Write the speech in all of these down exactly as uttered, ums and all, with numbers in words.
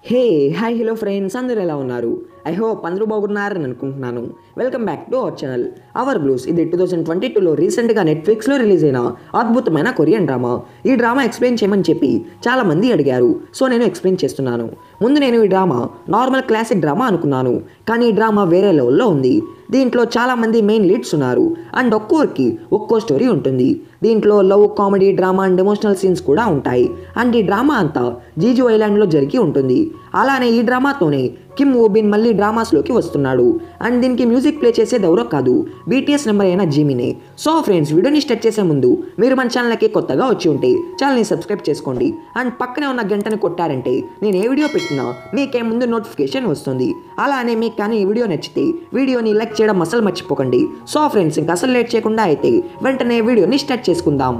Hey hi hello friends, అందరూ ఎలా ఉన్నారు? ఐ హోప్ అందరూ బాగున్నారని అనుకుంటున్నాను. Welcome back to our channel Our Blues. ఇది టూ థౌసండ్ ట్వంటీ టూలో రీసెంట్గా నెట్ఫ్లిక్స్లో రిలీజ్ అయిన అద్భుతమైన కొరియన్ డ్రామా. ఈ డ్రామా ఎక్స్ప్లెయిన్ చేయమని చెప్పి చాలామంది అడిగారు, సో నేను ఎక్స్ప్లెయిన్ చేస్తున్నాను. ముందు నేను ఈ డ్రామా నార్మల్ క్లాసిక్ డ్రామా అనుకున్నాను, కానీ ఈ డ్రామా వేరే లెవెల్లో ఉంది. దీంట్లో చాలామంది మెయిన్ లీడ్స్ ఉన్నారు అండ్ ఒక్కొరికి ఒక్కో స్టోరీ ఉంటుంది. దీంట్లో love, comedy, drama and emotional scenes కూడా ఉంటాయి. అండ్ ఈ డ్రామా అంతా జీజు ఐలాండ్లో జరిగి ఉంటుంది. అలానే ఈ డ్రామాతోనే కిమ్ ఓబిన్ మళ్ళీ డ్రామాస్లోకి వస్తున్నాడు. అండ్ దీనికి మ్యూజిక్ ప్లే చేసేది ఎవరో కాదు, బీటీఎస్ నెంబర్ అయిన జిమినే. సో ఫ్రెండ్స్, వీడియోని స్టార్ట్ చేసే ముందు మీరు మన ఛానల్కి కొత్తగా వచ్చి ఉంటే ఛానల్ని సబ్స్క్రైబ్ చేసుకోండి. అండ్ పక్కనే ఉన్న గంటను కొట్టారంటే నేను ఏ వీడియో పెట్టినా మీకే ముందు నోటిఫికేషన్ వస్తుంది. అలానే మీకు కానీ ఈ వీడియో నచ్చితే వీడియోని లైక్ చేయడం అసలు మర్చిపోకండి. సో ఫ్రెండ్స్, ఇంకా అసలు లేట్ చేయకుండా అయితే వెంటనే వీడియోని స్టార్ట్ చేసుకుందాం.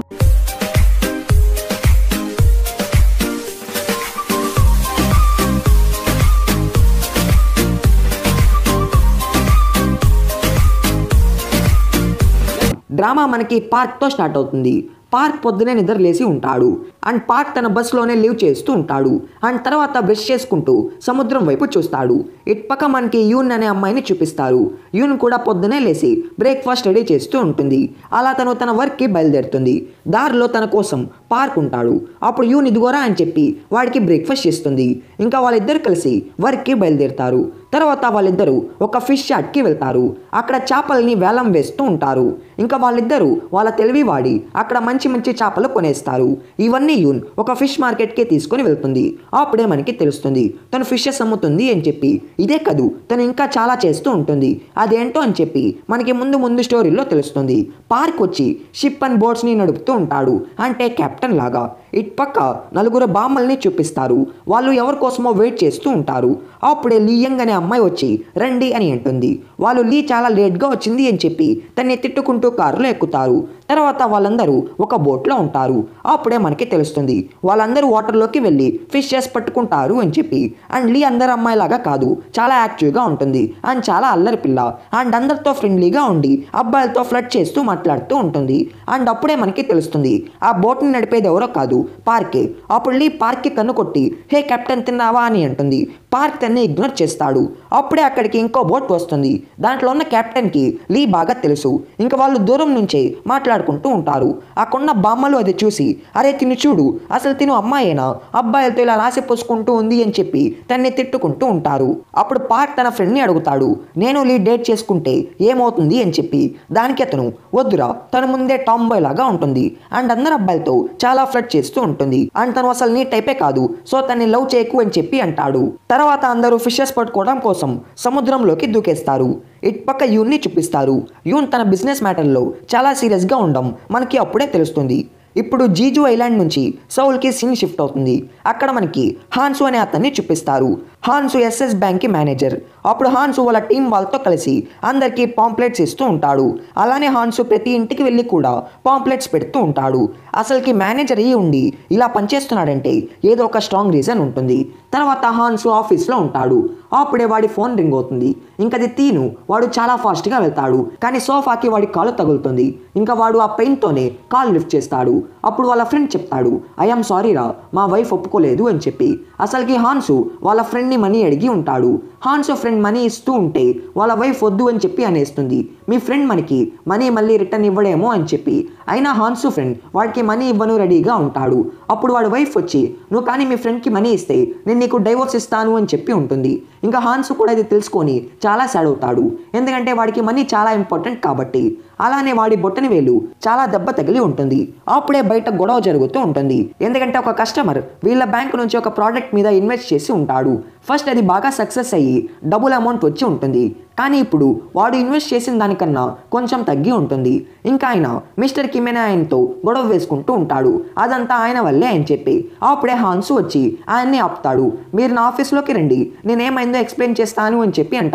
డ్రామా మనకి పార్క్తో స్టార్ట్ అవుతుంది. పార్క్ పొద్దునే నిద్ర లేసి ఉంటాడు అండ్ పార్క్ తన బస్సులోనే లీవ్ చేస్తూ ఉంటాడు. అండ్ తర్వాత బ్రష్ చేసుకుంటూ సముద్రం వైపు చూస్తాడు. ఇటుపక్క మనకి యూన్ అనే అమ్మాయిని చూపిస్తారు. యూన్ కూడా పొద్దునే లేచి బ్రేక్ఫాస్ట్ రెడీ చేస్తూ ఉంటుంది. అలా తను తన వర్క్కి బయలుదేరుతుంది. దారిలో తన కోసం పార్క్ ఉంటాడు. అప్పుడు యూన్ ఇదిగోరా అని చెప్పి వాడికి బ్రేక్ఫాస్ట్ చేస్తుంది. ఇంకా వాళ్ళిద్దరు కలిసి వర్క్కి బయలుదేరుతారు. తర్వాత వాళ్ళిద్దరూ ఒక ఫిష్ యార్డ్కి వెళ్తారు. అక్కడ చేపల్ని వేలం వేస్తూ ఉంటారు. ఇంకా వాళ్ళిద్దరూ వాళ్ళ తెలివి వాడి అక్కడ మంచి మంచి చేపలు కొనేస్తారు. ఇవన్నీ యూన్ ఒక ఫిష్ మార్కెట్కి తీసుకొని వెళ్తుంది. అప్పుడే మనకి తెలుస్తుంది తను ఫిషెస్ అమ్ముతుంది అని చెప్పి. ఇదే కదూ, తను ఇంకా చాలా చేస్తూ ఉంటుంది. అదేంటో అని చెప్పి మనకి ముందు ముందు స్టోరీలో తెలుస్తుంది. పార్క్ వచ్చి షిప్ అండ్ బోట్స్ని నడుపుతూ ఉంటాడు, అంటే కెప్టెన్ లాగా. ఇటుపక్క నలుగురు బామ్మల్ని చూపిస్తారు. వాళ్ళు ఎవరి కోసమో వెయిట్ చేస్తూ ఉంటారు. అప్పుడే లియంగ్ అనే అమ్మాయి వచ్చి రండి అని అంటుంది. వాళ్ళు లీ చాలా లేట్గా వచ్చింది అని చెప్పి తన్ని తిట్టుకుంటూ కారులో ఎక్కుతారు. తర్వాత వాళ్ళందరూ ఒక బోట్లో ఉంటారు. అప్పుడే మనకి తెలుస్తుంది వాళ్ళందరూ వాటర్లోకి వెళ్ళి ఫిషెస్ పట్టుకుంటారు అని చెప్పి. అండ్ లీ అందరు అమ్మాయిలాగా కాదు, చాలా యాక్టివ్గా ఉంటుంది అండ్ చాలా అల్లరి పిల్ల. అండ్ అందరితో ఫ్రెండ్లీగా ఉండి అబ్బాయిలతో ఫ్లర్ట్ చేస్తూ మాట్లాడుతూ ఉంటుంది. అండ్ అప్పుడే మనకి తెలుస్తుంది ఆ బోట్ని నడిపేది ఎవరో కాదు, పార్కే. అప్పుడు లీ పార్క్కి కన్ను కొట్టి హే కెప్టెన్ తిన్నావా అని అంటుంది. పార్క్ తన్ని ఇగ్నోర్ చేస్తాడు. అప్పుడే అక్కడికి ఇంకో బోట్ వస్తుంది. దాంట్లో ఉన్న కెప్టెన్కి లీ బాగా తెలుసు. ఇంకా వాళ్ళు దూరం నుంచే మాట్లాడుకుంటూ ఉంటారు. అక్కడున్న బామ్మలు అది చూసి అరే తిను చూడు, అసలు తిను అమ్మాయేనా, అబ్బాయిలతో ఇలా రాసి పోసుకుంటూ ఉంది అని చెప్పి తన్ని తిట్టుకుంటూ ఉంటారు. అప్పుడు పార్క్ తన ఫ్రెండ్ని అడుగుతాడు, నేను లీ డేట్ చేసుకుంటే ఏమవుతుంది అని చెప్పి. దానికి అతను వద్దురా, తన ముందే టామ్ బాయ్ లాగా ఉంటుంది అండ్ అందరు అబ్బాయిలతో చాలా ఫ్లర్ట్ చేస్తూ ఉంటుంది అండ్ తను అసలు నీ టైపే కాదు, సో తన్ని లవ్ చేయకు అని చెప్పి అంటాడు. తర్వాత అందరూ ఫిషెస్ పట్టుకోవడం కోసం సముద్రంలోకి దూకేస్తారు. ఇటుపక్క యూన్ని చూపిస్తారు. యూన్ తన బిజినెస్ మ్యాటర్లో చాలా సీరియస్గా ఉండడం మనకి అప్పుడే తెలుస్తుంది. ఇప్పుడు జీజు ఐలాండ్ నుంచి సౌల్కి సీన్ షిఫ్ట్ అవుతుంది. అక్కడ మనకి హాన్సు అనే అతన్ని చూపిస్తారు. హాన్సు ఎస్ఎస్ బ్యాంక్కి మేనేజర్. అప్పుడు హాన్సు వాళ్ళ టీం వాళ్ళతో కలిసి అందరికీ పాంప్లెట్స్ ఇస్తూ ఉంటాడు. అలానే హాన్సు ప్రతి ఇంటికి వెళ్ళి కూడా పాంప్లెట్స్ పెడుతూ ఉంటాడు. అసలుకి మేనేజర్ అయ్యి ఉండి ఇలా పనిచేస్తున్నాడంటే ఏదో ఒక స్ట్రాంగ్ రీజన్ ఉంటుంది. తర్వాత హాన్సు ఆఫీస్లో ఉంటాడు. అప్పుడే వాడి ఫోన్ రింగ్ అవుతుంది. ఇంకా అది తీను. వాడు చాలా ఫాస్ట్గా వెళ్తాడు, కానీ సోఫాకి వాడి కాలు తగులుతుంది. ఇంకా వాడు ఆ పెయిన్తోనే కాల్ లిఫ్ట్ చేస్తాడు. అప్పుడు వాళ్ళ ఫ్రెండ్ చెప్తాడు, ఐఎమ్ సారీ రా, మా వైఫ్ ఒప్పుకోలేదు అని చెప్పి. అసలుకి హాన్సు వాళ్ళ ఫ్రెండ్ని మనీ అడిగి ఉంటాడు. హాన్సు ఫ్రెండ్ మనీ ఇస్తూ ఉంటే వాళ్ళ వైఫ్ వద్దు అని చెప్పి అనేస్తుంది. మీ ఫ్రెండ్ మనకి మనీ మళ్ళీ రిటర్న్ ఇవ్వడేమో అని చెప్పి. అయినా హాన్సు ఫ్రెండ్ వాడికి మనీ ఇవ్వను రెడీగా ఉంటాడు. అప్పుడు వాడి వైఫ్ వచ్చి నువ్వు కానీ మీ ఫ్రెండ్కి మనీ ఇస్తే నేను నీకు డైవోర్స్ ఇస్తాను అని చెప్పి ఉంటుంది. ఇంకా హాన్సు కూడా ఇది తెలుసుకొని చాలా సాడ్ అవుతాడు, ఎందుకంటే వాడికి మనీ చాలా ఇంపార్టెంట్ కాబట్టి. అలానే వాడి బొట్టని వేలు చాలా దెబ్బ తగిలి ఉంటుంది. అప్పుడే బయట గొడవ జరుగుతూ ఉంటుంది, ఎందుకంటే ఒక కస్టమర్ వీళ్ళ బ్యాంక్ నుంచి ఒక ప్రోడక్ట్ మీద ఇన్వెస్ట్ చేసి ఉంటాడు. ఫస్ట్ అది బాగా సక్సెస్ అయ్యి డబుల్ అమౌంట్ వచ్చి ఉంటుంది, కానీ ఇప్పుడు వాడు ఇన్వెస్ట్ చేసిన దానికన్నా కొంచెం తగ్గి ఉంటుంది. ఇంకా ఆయన మిస్టర్ కిమెన్ ఆయనతో గొడవ వేసుకుంటూ ఉంటాడు. అదంతా ఆయన వల్లే అని చెప్పి. అప్పుడే హాన్సు వచ్చి ఆయన్ని ఆపుతాడు. మీరు నా ఆఫీస్లోకి రండి, నేనేమైందో ఎక్స్ప్లెయిన్ చేస్తాను అని చెప్పి అంటాడు.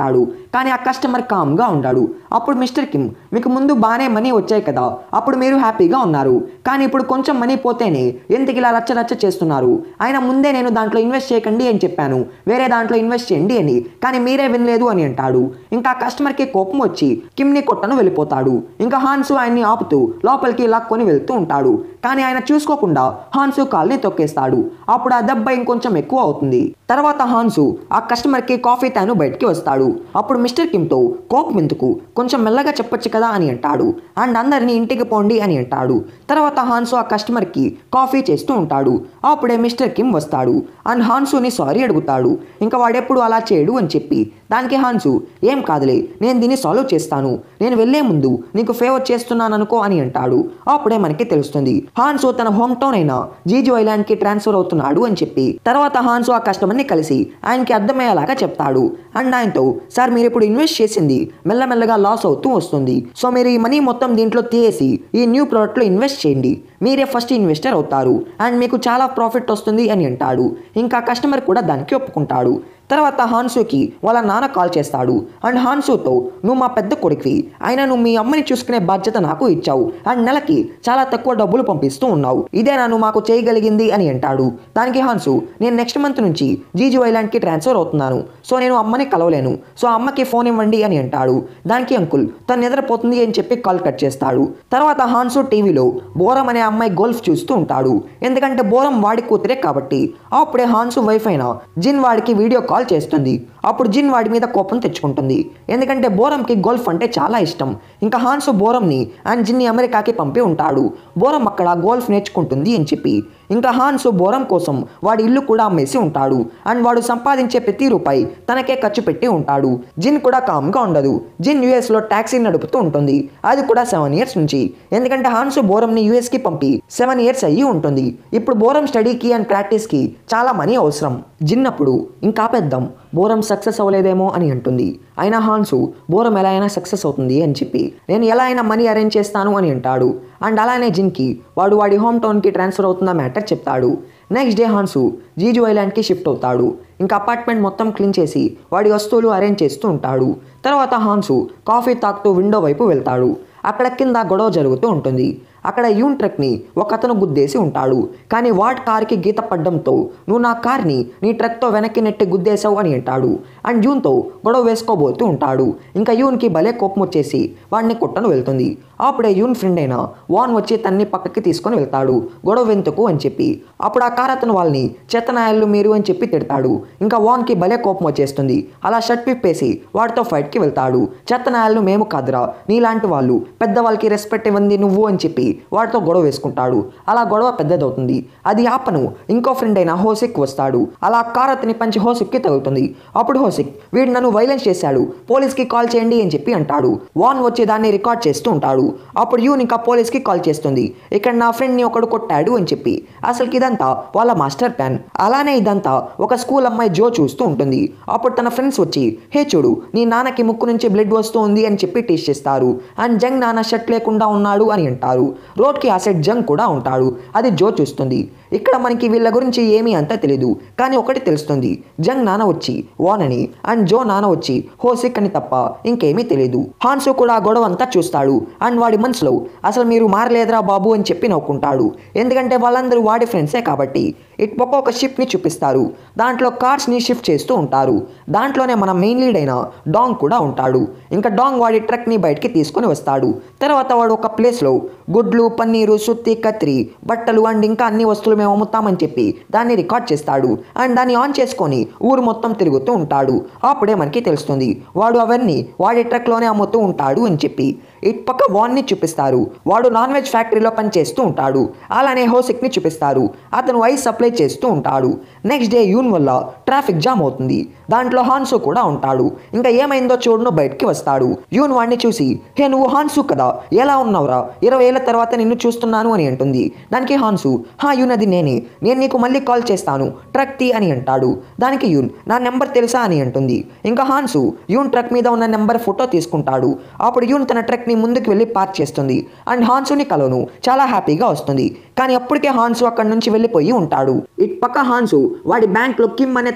కానీ ఆ కస్టమర్ కామ్గా ఉంటాడు. అప్పుడు మిస్టర్ కిమ్, మీకు ముందు బాగానే మనీ వచ్చాయి కదా, అప్పుడు మీరు హ్యాపీగా ఉన్నారు, కానీ ఇప్పుడు కొంచెం మనీ పోతేనే ఎందుకు ఇలా రచ్చ రచ్చ చేస్తున్నారు? ఆయన ముందే నేను దాంట్లో ఇన్వెస్ట్ చేయకండి అని చెప్పాను, వేరే దాంట్లో ఇన్వెస్ట్ చేయండి అని, కానీ మీరే వినలేదు అని అంటాడు. ఇంకా కస్టమర్కి కోపం వచ్చి కిమ్ని కొట్టను వెళ్ళిపోతాడు. ఇంకా హాన్సు ఆయన్ని ఆపుతూ లోపలికి లాక్కొని వెళ్తూ ఉంటాడు. కానీ ఆయన చూసుకోకుండా హాన్సు కాల్ని తొక్కేస్తాడు. అప్పుడు ఆ దెబ్బ ఇంకొంచెం ఎక్కువ అవుతుంది. తర్వాత హాన్సు ఆ కస్టమర్కి కాఫీ తాను బయటికి వస్తాడు. అప్పుడు మిస్టర్ కిమ్తో కోపం ఎందుకు, కొంచెం మెల్లగా చెప్పొచ్చు కదా అని అంటాడు. అండ్ అందరినీ ఇంటికి పోండి అని అంటాడు. తర్వాత హాన్సు ఆ కస్టమర్కి కాఫీ చేస్తూ ఉంటాడు. అప్పుడే మిస్టర్ కిమ్ వస్తాడు అండ్ హాన్సుని సారీ అడుగుతాడు. ఇంకా వాడెప్పుడు అలా చేయడు అని చెప్పి దానికి హాన్సు, ఏం కాదులే, నేను దీన్ని సాల్వ్ చేస్తాను, నేను వెళ్లే ముందు నీకు ఫేవర్ చేస్తున్నాను అనుకో అని అంటాడు. అప్పుడే మనకి తెలుస్తుంది హాన్సు తన హోమ్ టౌన్ అయిన జీజు ఐలాండ్ కి ట్రాన్స్ఫర్ అవుతున్నాడు అని చెప్పి. తర్వాత హాన్సు ఆ కస్టమర్ని కలిసి ఆయనకి అర్థమయ్యేలాగా చెప్తాడు. అండ్ ఆయనతో, సార్ మీరు ఇప్పుడు ఇన్వెస్ట్ చేసింది మెల్లమెల్లగా లాస్ అవుతూ వస్తుంది, సో మీరు ఈ మనీ మొత్తం దీంట్లో తీసి ఈ న్యూ ప్రోడక్ట్లో ఇన్వెస్ట్ చేయండి, మీరే ఫస్ట్ ఇన్వెస్టర్ అవుతారు అండ్ మీకు చాలా ప్రాఫిట్ వస్తుంది అని అంటాడు. ఇంకా కస్టమర్ కూడా దానికి ఒప్పుకుంటాడు. తర్వాత హాన్సుకి వాళ్ళ నాన్న కాల్ చేస్తాడు అండ్ హాన్సుతో, నువ్వు మా పెద్ద కొడుకువి, అయినా నువ్వు మీ అమ్మని చూసుకునే బాధ్యత నాకు ఇచ్చావు అండ్ నెలకి చాలా తక్కువ డబ్బులు పంపిస్తూ ఉన్నావు, ఇదేనా నువ్వు మాకు చేయగలిగింది అని అంటాడు. దానికి హాన్సు, నేను నెక్స్ట్ మంత్ నుంచి జీజు ఐలాండ్కి ట్రాన్స్ఫర్ అవుతున్నాను, సో నేను అమ్మని కలవలేను, సో అమ్మకి ఫోన్ ఇవ్వండి అని అంటాడు. దానికి అంకుల్ తను నిద్రపోతుంది అని చెప్పి కాల్ కట్ చేస్తాడు. తర్వాత హాన్సు టీవీలో బోరం అనే అమ్మాయి గోల్ఫ్ చూస్తూ ఉంటాడు, ఎందుకంటే బోరం వాడి కూతురే కాబట్టి. అప్పుడే హాన్సు వైఫ్ అయిన జిన్ వాడికి వీడియో కాల్ చేస్తుంది. అప్పుడు జిన్ వాడి మీద కోపం తెచ్చుకుంటుంది, ఎందుకంటే బోరంకి గోల్ఫ్ అంటే చాలా ఇష్టం. ఇంకా హాన్సు బోరంని అండ్ జిన్ని అమెరికాకి పంపి ఉంటాడు, బోరం అక్కడ గోల్ఫ్ నేర్చుకుంటుంది అని చెప్పి. ఇంకా హాన్సు బోరం కోసం వాడి ఇల్లు కూడా అమ్మేసి ఉంటాడు అండ్ వాడు సంపాదించే ప్రతి రూపాయి తనకే ఖర్చు పెట్టి ఉంటాడు. జిన్ కూడా కామ్గా ఉండదు. జిన్ యుఎస్లో ట్యాక్సీ నడుపుతూ ఉంటుంది, అది కూడా సెవెన్ ఇయర్స్ నుంచి, ఎందుకంటే హాన్సు బోరంని యుఎస్కి పంపి సెవెన్ ఇయర్స్ అయ్యి ఉంటుంది. ఇప్పుడు బోరం స్టడీకి అండ్ ప్రాక్టీస్కి చాలా మనీ అవసరం. జిన్ అప్పుడు ఇంకా పెద్దాం, బోరం సక్సెస్ అవ్వలేదేమో అని అంటుంది. అయినా హాన్సు బోరం ఎలా అయినా సక్సెస్ అవుతుంది అని చెప్పి నేను ఎలా అయినా మనీ అరేంజ్ చేస్తాను అని అంటాడు. అండ్ అలానే జిన్కి వాడు వాడి హోమ్ టౌన్కి ట్రాన్స్ఫర్ అవుతున్న మ్యాటర్ చెప్తాడు. నెక్స్ట్ డే హాన్సు జీజు ఐలాండ్కి షిఫ్ట్ అవుతాడు. ఇంకా అపార్ట్మెంట్ మొత్తం క్లీన్ చేసి వాడి వస్తువులు అరేంజ్ చేస్తూ ఉంటాడు. తర్వాత హాన్సు కాఫీ తాగుతూ విండో వైపు వెళ్తాడు. అక్కడ కింద గొడవ జరుగుతూ ఉంటుంది. అక్కడ యూన్ ట్రక్ని ఒక అతను గుద్దేసి ఉంటాడు, కానీ వాట్ కార్కి గీత పడ్డంతో నువ్వు నా కార్ని నీ ట్రక్తో వెనక్కి నెట్టి గుద్దేశావు అని అంటాడు. అండ్ యూన్తో గొడవ వేసుకోబోతూ ఉంటాడు. ఇంకా యూన్కి భలే కోపం వచ్చేసి వాడిని కొట్టను వెళ్తుంది. అప్పుడే యూన్ ఫ్రెండ్ అయిన వాన్ వచ్చి తన్ని పక్కకి తీసుకొని వెళ్తాడు, గొడవ ఎందుకు అని చెప్పి. అప్పుడు ఆ కార్ అతను వాళ్ళని చెత్తనాయాలు మీరు అని చెప్పి తిడతాడు. ఇంకా వాన్కి భలే కోపం వచ్చేస్తుంది. అలా షర్ట్ విప్పేసి వాడితో ఫైట్కి వెళ్తాడు. చెత్తనాయాలు మేము కాదురా, నీలాంటి వాళ్ళు పెద్దవాళ్ళకి రెస్పెక్ట్ ఇవ్వండి నువ్వు అని చెప్పి వాడితో గొడవ వేసుకుంటాడు. అలా గొడవ పెద్దదవుతుంది. అది ఆపను ఇంకో ఫ్రెండ్ అయిన హోసిక్ వస్తాడు. అలా కార్ అతని పంచి హోసిక్కి తగులుతుంది. అప్పుడు హోసిక్, వీడు నన్ను వైలెన్స్ చేశాడు, పోలీస్కి కాల్ చేయండి అని చెప్పి అంటాడు. వాన్ వచ్చి దాన్ని రికార్డ్ చేస్తూ ఉంటాడు. అప్పుడు యూన్ ఇంకా పోలీస్కి కాల్ చేస్తుంది, ఇక్కడ నా ఫ్రెండ్ని ఒకడు కొట్టాడు అని చెప్పి. అసలుకి ఇదంతా వాళ్ళ మాస్టర్ ప్లాన్. అలానే ఇదంతా ఒక స్కూల్ అమ్మాయి జో చూస్తూ ఉంటుంది. అప్పుడు తన ఫ్రెండ్స్ వచ్చి, హే చూడు నీ నాన్నకి ముక్కు నుంచి బ్లడ్ వస్తూ ఉంది అని చెప్పి టీచ్ చేస్తారు. అండ్ జంగ్ నాన్న షర్ట్ లేకుండా ఉన్నాడు అని అంటారు. రోడ్కి ఆ సైడ్ జంగ్ కూడా ఉంటాడు. అది జో చూస్తుంది. ఇక్కడ మనకి వీళ్ళ గురించి ఏమీ అంతా తెలీదు, కానీ ఒకటి తెలుస్తుంది, జంగ్ నాన్న వచ్చి వాన్ అని అండ్ జో నాన్న వచ్చి హోసిక్ అని తప్ప ఇంకేమీ తెలియదు. హాన్సు కూడా ఆ గొడవ అంతా చూస్తాడు. అండ్ వాడి మనసులో అసలు మీరు మారలేదురా బాబు అని చెప్పి నవ్వుకుంటాడు, ఎందుకంటే వాళ్ళందరూ వాడి ఫ్రెండ్సే కాబట్టి. ఇట్ పక్క ఒక షిప్ని చూపిస్తారు. దాంట్లో కార్స్ని షిఫ్ట్ చేస్తూ ఉంటారు. దాంట్లోనే మన మెయిన్ లీడ్ అయిన డాంగ్ కూడా ఉంటాడు. ఇంకా డాంగ్ వాడి ట్రక్ని బయటికి తీసుకొని వస్తాడు. తర్వాత వాడు ఒక ప్లేస్లో గుడ్లు, పన్నీరు, సుత్తి, కత్తిరి, బట్టలు అండ్ ఇంకా అన్ని వస్తువులు మేము అమ్ముతామని చెప్పి దాన్ని రికార్డ్ చేస్తాడు. అండ్ దాన్ని ఆన్ చేసుకొని ఊరు మొత్తం తిరుగుతూ ఉంటాడు. అప్పుడే మనకి తెలుస్తుంది వాడు అవన్నీ వాడి ట్రక్లోనే అమ్ముతూ ఉంటాడు అని చెప్పి. ఇటు పక్క వాన్ని చూపిస్తారు. వాడు నాన్ వెజ్ ఫ్యాక్టరీలో పనిచేస్తూ ఉంటాడు. అలానే హోసిక్ని చూపిస్తారు. అతను ఐస్ సప్లై చేస్తూ ఉంటాడు. నెక్స్ట్ డే యూన్ వల్ల ట్రాఫిక్ జామ్ అవుతుంది. దాంట్లో హాన్సు కూడా ఉంటాడు. ఇంకా ఏమైందో చూడను బయటికి వస్తాడు. యూన్ వాడిని చూసి, హే నువ్వు హాన్సు కదా, ఎలా ఉన్నావురా, ఇరవై ఏళ్ళ తర్వాత నిన్ను చూస్తున్నాను అని అంటుంది. దానికి హాన్సు, హా యూన్ అది నేనే, నేను నీకు మళ్ళీ కాల్ చేస్తాను, ట్రక్ తీ అని అంటాడు. దానికి యూన్, నా నెంబర్ తెలుసా అని అంటుంది. ఇంకా హాన్సు యూన్ ట్రక్ మీద ఉన్న నెంబర్ ఫోటో తీసుకుంటాడు. అప్పుడు యూన్ తన ట్రక్ ని ముందుకు వెళ్ళి పార్క్ చేస్తుంది. అండ్ హాన్సుని కలవను చాలా హ్యాపీగా వస్తుంది. కానీ అప్పటికే హాన్సు అక్కడి నుంచి వెళ్ళిపోయి ఉంటాడు. ఇటు పక్క హాన్సు వాడి బ్యాంక్ లో కిమ్ అనే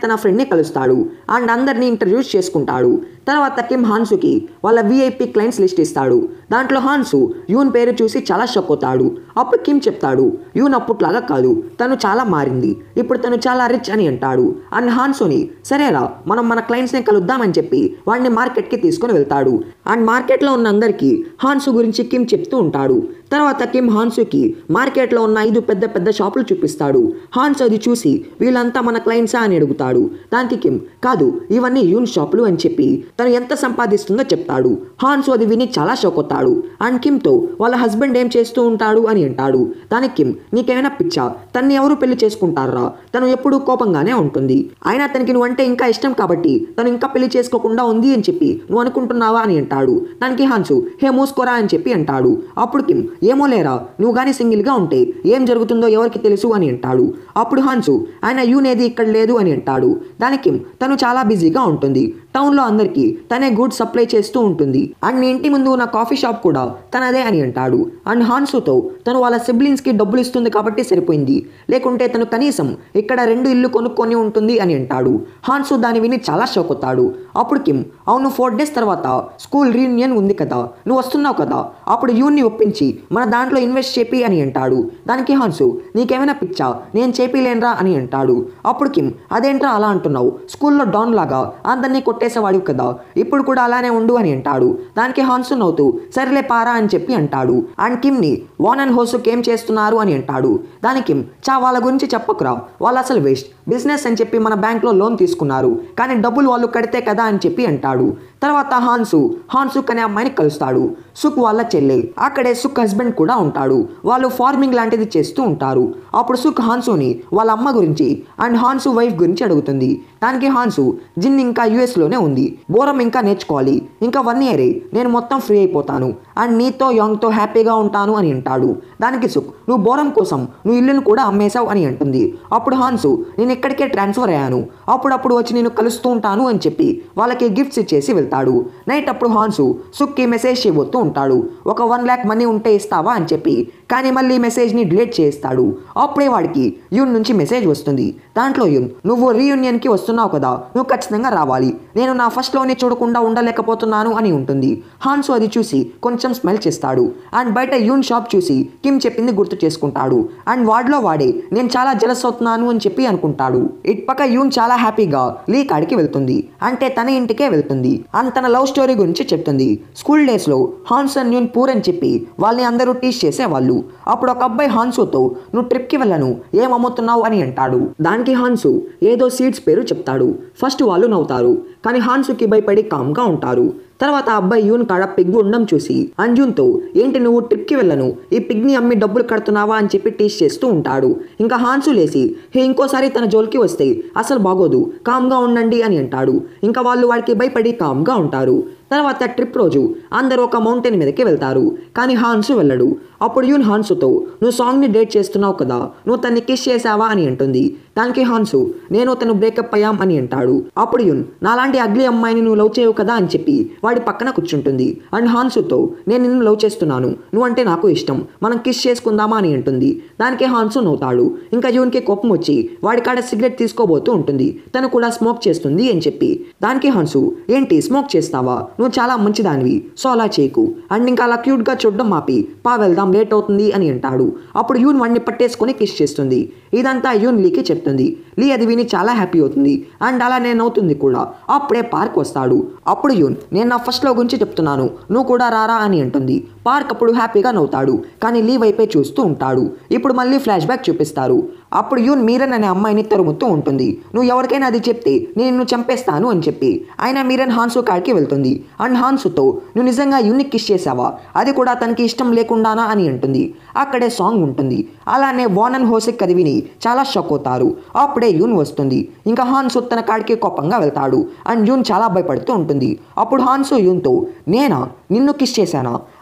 తన ఫ్రెండ్ని కలుస్తాడు అండ్ అందరినీ ఇంట్రడ్యూస్ చేసుకుంటాడు. తర్వాత కిమ్ హాన్సుకి వాళ్ళ వీఐపీ క్లయింట్స్ లిస్ట్ ఇస్తాడు. దాంట్లో హాన్సు యూన్ పేరు చూసి చాలా షాక్ అవుతాడు. అప్పుడు కిమ్ చెప్తాడు యూన్ అప్పట్లాగా కాదు, తను చాలా మారింది, ఇప్పుడు తను చాలా రిచ్ అని అంటాడు. అండ్ హాన్సుని సరేరా మనం మన క్లయింట్స్ని కలుద్దామని చెప్పి వాడిని మార్కెట్కి తీసుకుని వెళ్తాడు. అండ్ మార్కెట్లో ఉన్న అందరికీ హాన్సు గురించి కిమ్ చెప్తూ ఉంటాడు. తర్వాత కిమ్ హాన్సుకి మార్కెట్లో ఉన్న ఐదు పెద్ద పెద్ద షాపులు చూపిస్తాడు. హాన్స్ అది చూసి వీళ్ళంతా మన క్లయింట్సా అని అడుగుతాడు. దానికి కిమ్ కాదు, ఇవన్నీ యూన్ షాపులు అని చెప్పి తను ఎంత సంపాదిస్తుందో చెప్తాడు. హాన్స్ అది విని చాలా షాక్ అవుతాడు. అండ్ కిమ్తో వాళ్ళ హస్బెండ్ ఏం చేస్తూ ఉంటాడు అని అంటాడు. దానికి కిమ్ నీకేమైనా పిచ్చా, తన్ని ఎవరు పెళ్లి చేసుకుంటారా, తను ఎప్పుడూ కోపంగానే ఉంటుంది, అయినా తనకి నువ్వంటే ఇంకా ఇష్టం కాబట్టి తను ఇంకా పెళ్లి చేసుకోకుండా ఉంది అని చెప్పి నువ్వు అనుకుంటున్నావా అని అంటాడు. దానికి హాన్సు హే మూసుకోరా అని చెప్పి అంటాడు. అప్పుడు కిమ్ ఏమో లేరా, నువ్వు కానీ సింగిల్గా ఉంటే ఏం జరుగుతుందో ఎవరికి తెలుసు అని అంటాడు. అప్పుడు హాన్సు ఆయన యూనేది ఇక్కడ లేదు అని అంటాడు. దానికి తను చాలా బిజీగా ఉంటుంది, టౌన్లో అందరికీ తనే గుడ్ సప్లై చేస్తూ ఉంటుంది అండ్ నీ ఇంటి ముందు ఉన్న కాఫీ షాప్ కూడా తనదే అని అంటాడు. అండ్ హాన్సుతో తను వాళ్ళ సిబ్లింగ్స్కి డబ్బులు ఇస్తుంది కాబట్టి సరిపోయింది, లేకుంటే తను కనీసం ఇక్కడ రెండు ఇల్లు కొనుక్కొని ఉంటుంది అని అంటాడు. హాన్సు దాన్ని విని చాలా షాక్ అవుతాడు. అప్పుడు కిమ్ అవును ఫోర్ డేస్ తర్వాత స్కూల్ రీయూనియన్ ఉంది కదా, నువ్వు వస్తున్నావు కదా, అప్పుడు యూన్ని ఒప్పించి మన దాంట్లో ఇన్వెస్ట్ చేపి అని అంటాడు. దానికి హాన్సు నీకేమైనా పిచ్చా, నేను చేపిలేనరా అని అంటాడు. అప్పుడు కిమ్ అదేంట్రా అలా అంటున్నావు, స్కూల్లో డాన్ లాగా అందరినీ కొట్టేసేవాడివి కదా, ఇప్పుడు కూడా అలానే ఉండు అని అంటాడు. దానికి హాన్సు నవ్వుతూ సరేలే పారా అని చెప్పి అంటాడు. అండ్ కిమ్ని వాన్ అండ్ హోసుక్ ఏం చేస్తున్నారు అని అంటాడు. దానికి కిమ్ చా వాళ్ళ గురించి చెప్పకురా, వాళ్ళు అసలు వేస్ట్, బిజినెస్ అని చెప్పి మన బ్యాంక్లో లోన్ తీసుకున్నారు కానీ డబ్బులు వాళ్ళు కడితే కదా అని చెప్పి అంటాడు. తర్వాత హాన్సు హాన్సుక్ అనే అమ్మాయిని కలుస్తాడు. సుక్ వాళ్ళ చెల్లె, అక్కడే సుక్ హస్బెండ్ కూడా ఉంటాడు. వాళ్ళు ఫార్మింగ్ లాంటిది చేస్తూ ఉంటారు. అప్పుడు సుక్ హాన్సుని వాళ్ళ అమ్మ గురించి అండ్ హాన్సు వైఫ్ గురించి అడుగుతుంది. దానికి హాన్సు జిన్ ఇంకా యూఎస్లోనే ఉంది, బోరం ఇంకా నేర్చుకోవాలి, ఇంకా వన్ ఇయరే నేను మొత్తం ఫ్రీ అయిపోతాను అండ్ నీతో యాంగ్తో హ్యాపీగా ఉంటాను అని అంటాడు. దానికి సుక్ నువ్వు బోరం కోసం నువ్వు ఇల్లును కూడా అమ్మేశావు అని అంటుంది. అప్పుడు హాన్సు నేను ఇక్కడికే ట్రాన్స్ఫర్ అయ్యాను, అప్పుడప్పుడు వచ్చి నేను కలుస్తూ ఉంటాను అని చెప్పి వాళ్ళకి గిఫ్ట్స్ ఇచ్చేసి వెళ్తాడు. నైట్ అప్పుడు హాన్సు సుక్కి మెసేజ్ చేయబోతూ ఉంటాడు, ఒక వన్ ల్యాక్ మనీ ఉంటే ఇస్తావా అని చెప్పి, కానీ మళ్ళీ మెసేజ్ని డిలీట్ చేస్తాడు. అప్పుడే వాడికి యూన్ నుంచి మెసేజ్ వస్తుంది. దాంట్లో యూన్ నువ్వు రీయూనియన్కి వస్తున్నావు కదా, నువ్వు ఖచ్చితంగా రావాలి, నేను నా ఫస్ట్లోనే చూడకుండా ఉండలేకపోతున్నాను అని ఉంటుంది. హాన్సు అది చూసి కొంచెం స్మైల్ చేస్తాడు అండ్ బయట యూన్ షాప్ చూసి కిమ్ చెప్పింది గుర్తు చేసుకుంటాడు. అండ్ వాడిలో వాడే నేను చాలా జలస్ అవుతున్నాను అని చెప్పి అనుకుంటాడు. ఇటుపక్క యూన్ చాలా హ్యాపీగా లీ కాడికి వెళ్తుంది, అంటే తన ఇంటికే వెళ్తుంది అండ్ తన లవ్ స్టోరీ గురించి చెప్తుంది. స్కూల్ డేస్లో హాన్స్ అండ్ యూన్ పూర్ అని చెప్పి వాళ్ళని అందరూ టీచ్ చేసేవాళ్ళు. అప్పుడు ఒక అబ్బాయి హాన్సుతో నువ్వు ట్రిప్కి వెళ్ళను ఏం అమ్ముతున్నావు అని అంటాడు. దానికి హాన్సు ఏదో సీడ్స్ పేరు చెప్తాడు. ఫస్ట్ వాళ్ళు నవ్వుతారు కానీ హాన్సుకి భయపడి కామ్గా ఉంటారు. తర్వాత అబ్బాయి యూన్ కాడ పిగ్గు ఉండడం చూసి అంజున్తో ఏంటి నువ్వు ట్రిప్కి వెళ్ళను, ఈ పిగ్ని అమ్మి డబ్బులు కడుతున్నావా అని చెప్పి టీచ్ చేస్తూ ఉంటాడు. ఇంకా హాన్సు లేసి హే ఇంకోసారి తన జోలికి వస్తే అసలు బాగోదు, కామ్గా ఉండండి అని అంటాడు. ఇంకా వాళ్ళు వాడికి భయపడి కామ్గా ఉంటారు. తర్వాత ట్రిప్ రోజు అందరూ ఒక మౌంటైన్ మీదకి వెళ్తారు కానీ హాన్సు వెళ్ళడు. అప్పుడు యూన్ హాన్సుతో నువ్వు సాంగ్ని డేట్ చేస్తున్నావు కదా, నువ్వు తన్ని కిస్ చేసావా అని అంటుంది. దానికి హాన్సు నేను తను బ్రేకప్ అయ్యాం అని అంటాడు. అప్పుడు యూన్ నాలాంటి అగ్లీ అమ్మాయిని నువ్వు లవ్ చేయవు కదా అని చెప్పి వాడి పక్కన కూర్చుంటుంది. అండ్ హాన్సుతో నేను నిన్ను లవ్ చేస్తున్నాను, నువ్వంటే నాకు ఇష్టం, మనం కిస్ చేసుకుందామా అని అంటుంది. దానికి హాన్సు నవ్వుతాడు. ఇంకా యూన్కి కోపం వచ్చి వాడి కాడ సిగరెట్ తీసుకోబోతూ ఉంటుంది, తను కూడా స్మోక్ చేస్తుంది అని చెప్పి. దానికి హాన్సు ఏంటి స్మోక్ చేస్తావా, నువ్వు చాలా మంచిదానివి, సో అలా చేయకు, అండ్ ఇంకా అలా క్యూట్గా చూడడం మాపి పా వెళ్దాం లేట్ అవుతుంది అని అంటాడు. అప్పుడు యూన్ వాడిని పట్టేసుకొని కిస్ చేస్తుంది. ఇదంతా యూన్ లీకి చెప్తుంది. లీ అది విని చాలా హ్యాపీ అవుతుంది అండ్ అలా నేను అవుతుంది కూడా. అప్పుడే పార్క్ వస్తాడు. అప్పుడు యూన్ నేను నా ఫస్ట్లో గురించి చెప్తున్నాను, నువ్వు కూడా రారా అని అంటుంది. పార్క్ అప్పుడు హ్యాపీగా నవ్వుతాడు కానీ లీ వైపే చూస్తూ ఉంటాడు. ఇప్పుడు మళ్ళీ ఫ్లాష్ బ్యాక్ చూపిస్తారు. అప్పుడు యూన్ మీరన్ అనే అమ్మాయిని తరుముతూ ఉంటుంది. నువ్వు ఎవరికైనా అది చెప్తే నేను నిన్ను చంపేస్తాను అని చెప్పి. అయినా మీరన్ హాన్సు కాడికి వెళ్తుంది అండ్ హాన్సుతో నువ్వు నిజంగా యూన్ని కిస్ చేసావా, అది కూడా తనకి ఇష్టం లేకుండానా అని అంటుంది. అక్కడే సాంగ్ ఉంటుంది. అలానే వాన్ అండ్ హోసిక్ అది విని చాలా షాక్ అవుతారు. అప్పుడే యూన్ వస్తుంది. ఇంకా హాన్సు తన కాడికి కోపంగా వెళ్తాడు అండ్ యూన్ చాలా భయపడుతూ ఉంటుంది. అప్పుడు హాన్సు యూన్తో నేనా నిన్ను కిస్ చేశానా,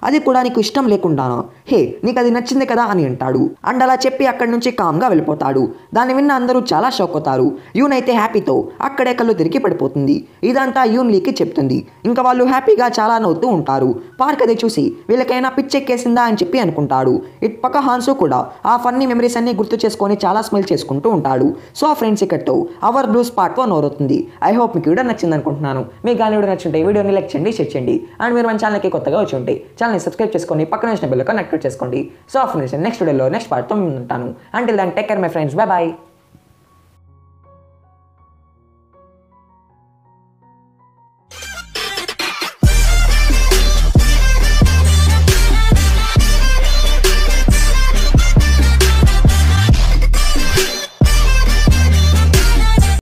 అది కూడా నీకు ఇష్టం లేకుండానా? హే, నీకు అది నచ్చింది కదా అని అంటాడు. అండ్ అలా చెప్పి అక్కడి నుంచి కామ్గా వెళ్ళిపోతాడు. దాన్ని విన్న అందరూ చాలా షాక్ అవుతారు. యూన్ అయితే హ్యాపీతో అక్కడే కళ్ళు తిరిగి పడిపోతుంది. ఇదంతా యూన్ లీకి చెప్తుంది. ఇంకా వాళ్ళు హ్యాపీగా చాలా నవ్వుతూ ఉంటారు. పార్క్ అది చూసి వీళ్ళకైనా పిచ్చెక్కేసిందా అని చెప్పి అనుకుంటాడు. ఇట్ పక్క హాన్సు కూడా ఆ ఫన్నీ మెమరీస్ అన్ని గుర్తు చేసుకొని చాలా స్మైల్ చేసుకుంటూ ఉంటాడు. సో ఫ్రెండ్స్, ఇక్కడతో అవర్ బ్లూస్ పార్ట్ వన్ అవుతుంది. ఐ హోప్ మీకు వీడియో నచ్చింది అనుకుంటున్నాను. మీకు కానీ వీడియో నచ్చుంటే వీడియోని లైక్ చేయండి, షేర్ చేయండి. అండ్ మీరు మన ఛానల్కి కొత్తగా వచ్చి ఉంటే ఛానల్ని సబ్స్క్రైబ్ చేసుకొని పక్కన వచ్చిన బెల్ ఐకాన్ యాక్టివేట్ చేసుకోండి. సో ఫ్రెండ్స్, నెక్స్ట్ వీడియోలో నెక్స్ట్ పార్ట్తో ఉంటాను. Until then take care my friends, bye bye.